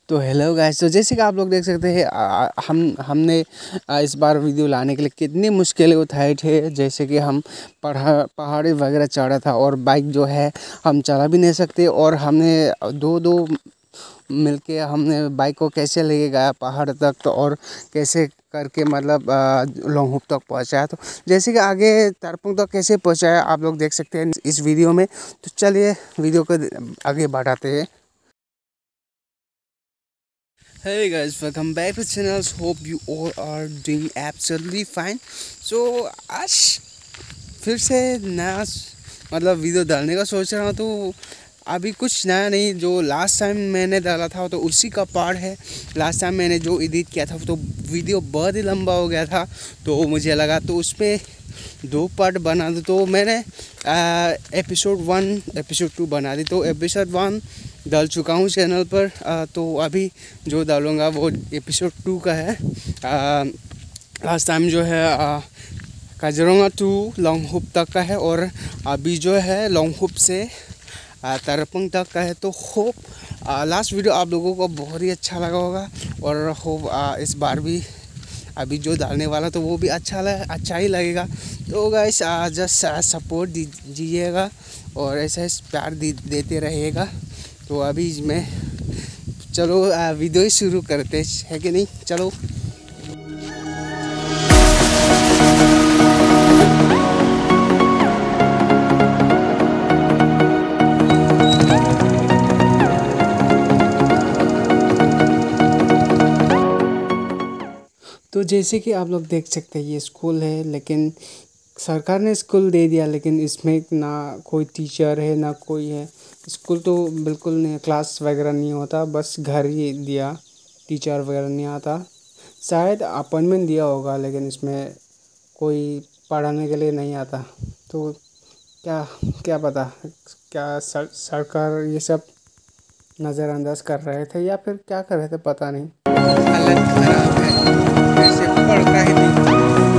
तो hello guys, तो जैसे कि आप लोग देख सकते हैं हमने इस बार वीडियो लाने के लिए कितनी मुश्किलें उठाए थे। जैसे कि हम पहाड़ी वगैरह चढ़ा था और बाइक जो है हम चला भी नहीं सकते, और हमने दो दो मिलके हमने बाइक को कैसे लेके गया पहाड़ तक, तो और कैसे करके मतलब लोंगहुप तक पहुंचाया। तो जैसे कि आगे तारपुंग तक कैसे पहुंचाया आप लोग देख सकते हैं इस वीडियो में। तो चलिए वीडियो को आगे बढ़ाते हैं। Hey guys, welcome back to channel. Hope you all are doing absolutely fine. So आज फिर से नया मतलब वीडियो डालने का सोच रहा हूँ। तो अभी कुछ नया नहीं, जो लास्ट टाइम मैंने डाला था तो उसी का पार्ट है। लास्ट टाइम मैंने जो एडिट किया था तो वीडियो बहुत ही लंबा हो गया था, तो मुझे लगा तो उसमें दो पार्ट बना दो। तो मैंने एपिसोड 1 एपिसोड 2 बना दी। तो एपिसोड 1 डाल चुका हूँ चैनल पर। तो अभी जो डालूँगा वो एपिसोड 2 का है। लास्ट टाइम जो है काजीरंगा टू लोंगहुप तक का है, और अभी जो है लोंगहुप से तारपुंग तक का है। तो होप लास्ट वीडियो आप लोगों को बहुत ही अच्छा लगा होगा, और होप इस बार भी अभी जो डालने वाला तो वो भी अच्छा ही लगेगा। तो गाइस जस्ट सपोर्ट दीजिएगा और ऐसा प्यार देते रहिएगा। तो अभी मैं चलो वीडियो ही शुरू करते हैं कि नहीं। चलो तो जैसे कि आप लोग देख सकते हैं ये स्कूल है, लेकिन सरकार ने स्कूल दे दिया, लेकिन इसमें ना कोई टीचर है ना कोई है। स्कूल तो बिल्कुल नहीं, क्लास वगैरह नहीं होता, बस घर ही दिया, टीचर वगैरह नहीं आता। शायद अपॉइंटमेंट दिया होगा, लेकिन इसमें कोई पढ़ाने के लिए नहीं आता। तो क्या क्या पता क्या सरकार ये सब नज़रअंदाज कर रहे थे या फिर क्या कर रहे थे, पता नहीं। हालत खराब है, ऐसे पढ़ता ही नहीं।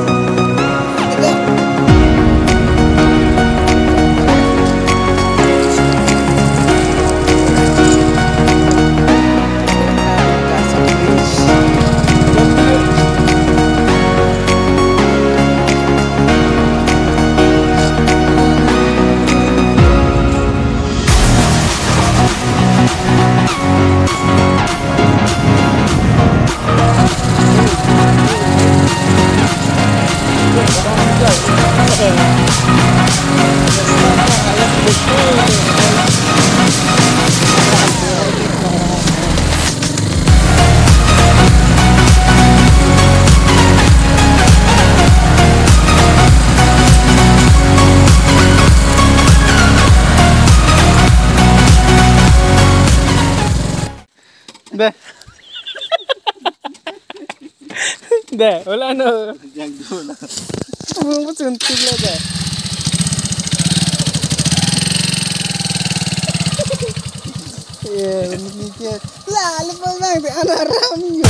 Deh, wala no. Yang dulu. Mo suntig la deh. Yeah, mikir. Lah, lepas bang anak ramnya.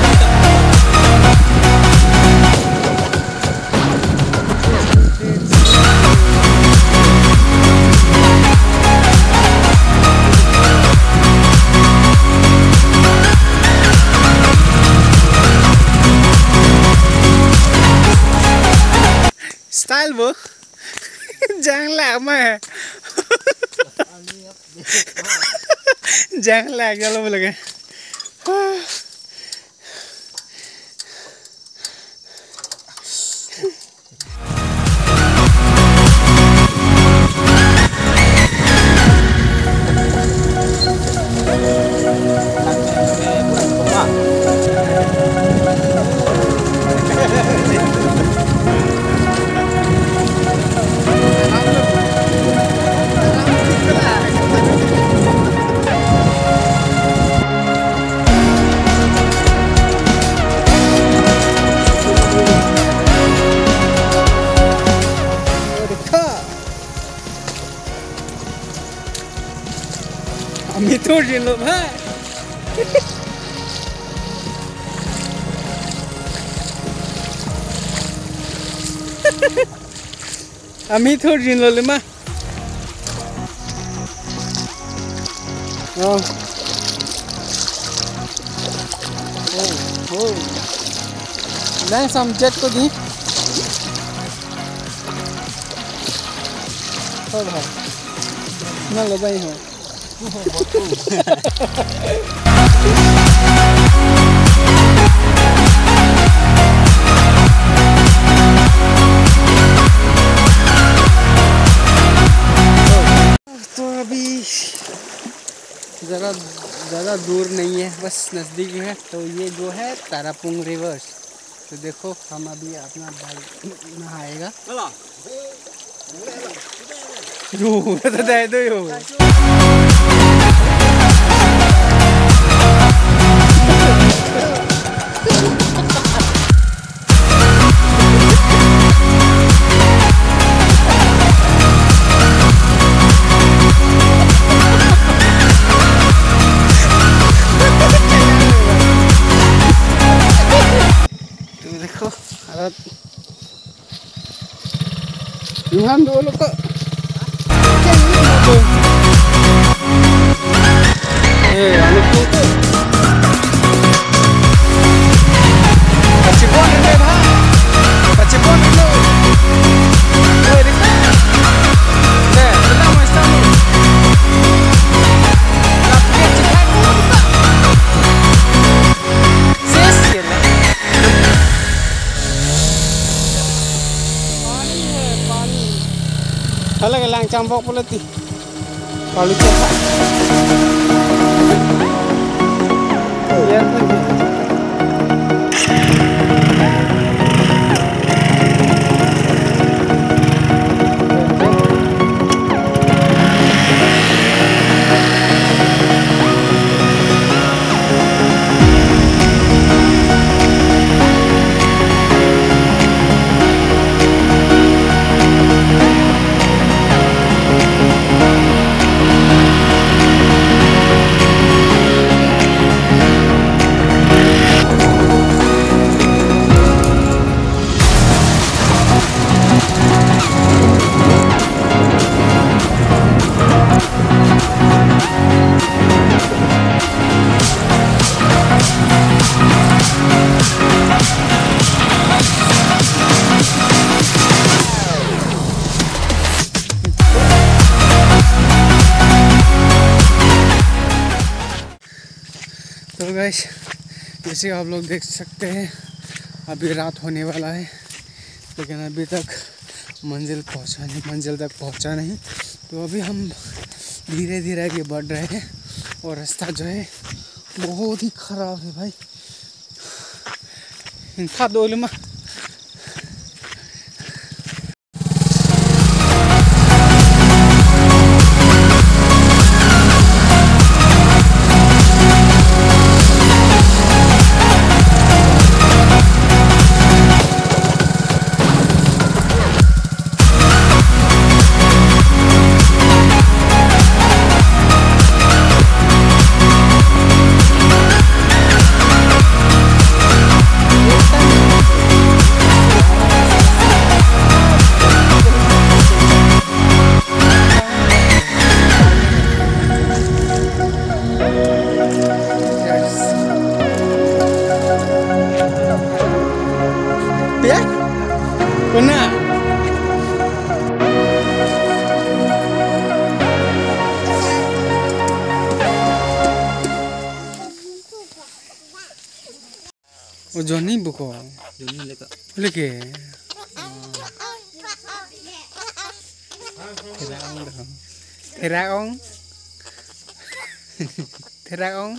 Style bu, jangan lama ya. Jangan lagi kalau boleh. আমি তো জিলো ভাই আমি তো জিলো le ma हो नहीं समझेट को दी हो भाई ना लो भाई हो तो अभी ज़्यादा दूर नहीं है, बस नज़दीक है। तो ये जो है तारापुंग रिवर्स। तो देखो हम अभी अपना बाइक नहाएगा तो दे दो Ilham dulu kok. Anu itu. Pacipon ini dah. Pacipon itu. Oh, ini. Deh, kita mau istirahat. Tapi cepat dulu kita. Ses ya. Kalau kelang campur pula ti, kalau cepat, ya तो guys जैसे आप लोग देख सकते हैं अभी रात होने वाला है, लेकिन अभी तक मंजिल तक पहुंचा नहीं। तो अभी हम धीरे धीरे आगे बढ़ रहे हैं और रास्ता जो है बहुत ही ख़राब है भाई। इनका Dolma benar. Oh Johnny buko. Johnny leke. Teraong.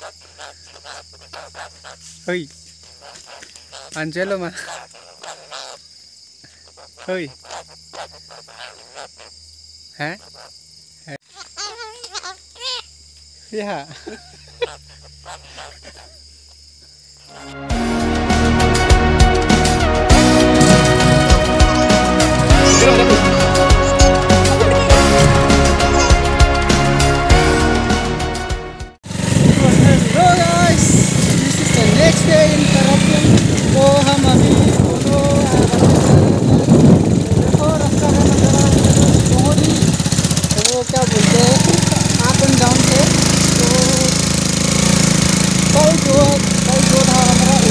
Hoi. Angelo mah. Hoi. Hả? Dạ. कल जो था हमारा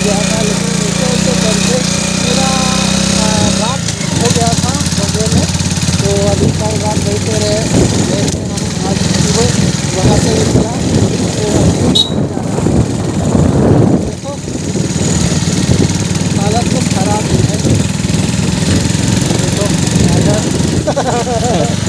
गया था, लेकिन ऐसे ऐसे करके पूरा रात हो गया था बॉम्बे में। तो अभी कल रात बैठे रहे, फिर हम आज सुबह वहाँ से निकला। तो अभी जा रहा है, देखो हालत तो खराब ही है, देखो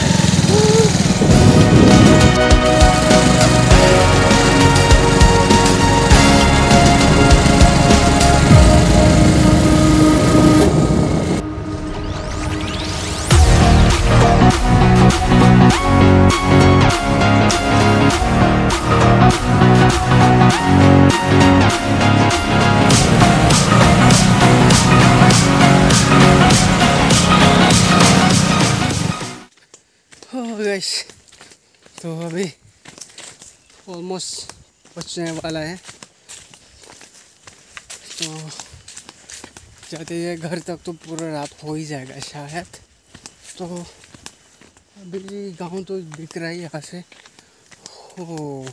गाइस। तो अभी ऑलमोस्ट पहुंचने वाला है, तो जाते हैं घर तक तो पूरा रात हो ही जाएगा शायद। तो अभी गांव तो दिख रहा है यहाँ से। हो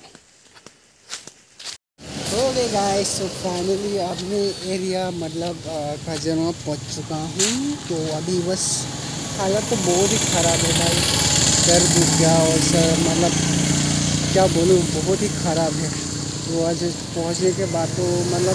गए गाइस। तो फाइनली अपने एरिया मतलब खजनवा पहुँच चुका हूँ। तो अभी बस हालत तो बहुत ही ख़राब है भाई, सर दुख गया और सर मतलब क्या बोलूँ बहुत ही ख़राब है। तो आज पहुँचने के बाद तो मतलब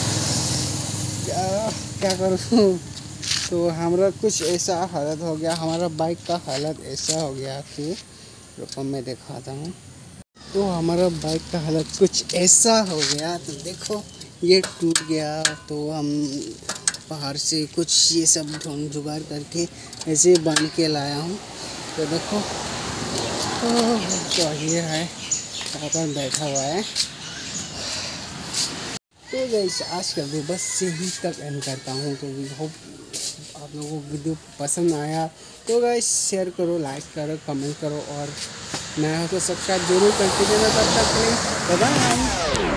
क्या करूँ तो हमारा कुछ ऐसा हालत हो गया, हमारा बाइक का हालत ऐसा हो गया कि रुको मैं दिखाता हूँ। तो हमारा बाइक का हालत कुछ ऐसा हो गया, तो देखो ये टूट गया। तो हम बाहर से कुछ ये सब ढूंढ जुगाड़ करके ऐसे बांध के लाया हूँ। तो देखो तो ये है यहाँ पर बैठा हुआ है। तो गाइस आज का वीडियो बस यहीं तक एंड करता हूँ। तो वी होप आप लोगों को वीडियो पसंद आया। तो गाइस शेयर करो, लाइक करो, कमेंट करो और नया हो तो सब्सक्राइब जरूर करके देना। तब तक के लिए बाय बाय।